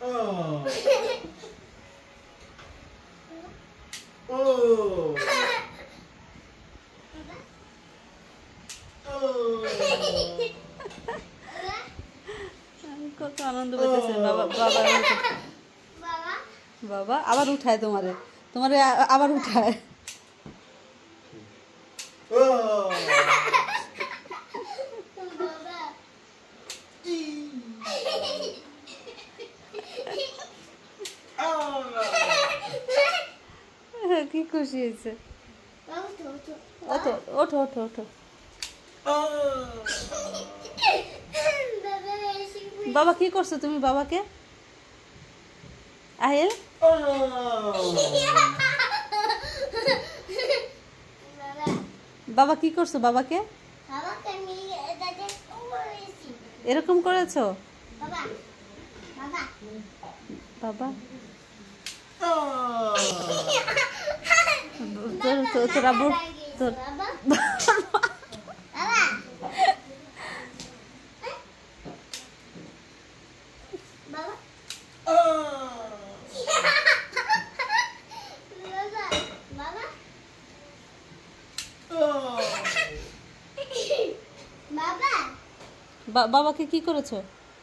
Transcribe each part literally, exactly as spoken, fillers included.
কত আনন্দ পেতেছেন বাবা। বাবা বাবা আবার উঠায় তোমারে, তোমারে আবার উঠায়। কি খুশি হয়েছে। ওঠো ওঠো ওঠো ওঠো। বাবা কি করছো তুমি বাবাকে? আহিল বাবা কি করছো বাবাকে? এরকম করেছো বাবা? তোর তোর আব্বু তোর বাবাকে কি করেছো?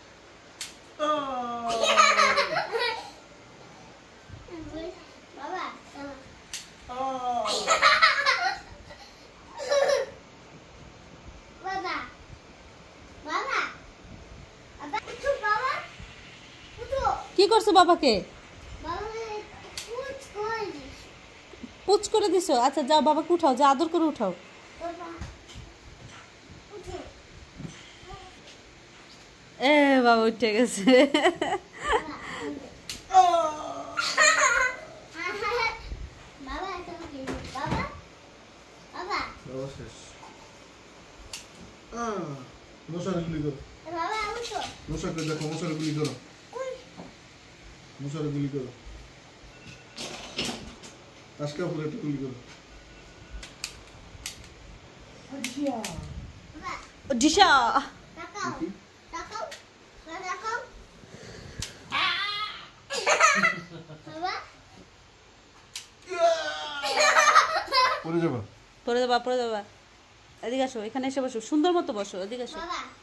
কি করছো বাবাকে? পুচ করে দিছো? আচ্ছা যাও বাবাকে উঠাও, যা আদর করে উঠাও। এ বাবা উঠে গেছে। মশারি গুলি করো, মশাকে দেখো, মশারি গুলি করো, মশারি গুলি করো, আজকে উপরে একটা গুলি করো। দিশা পরে যাবা, পরে যাবা, পরে যাবা। এদিকে আসো, এখানে এসে বসো, সুন্দর মতো বসো, এদিকে আসো।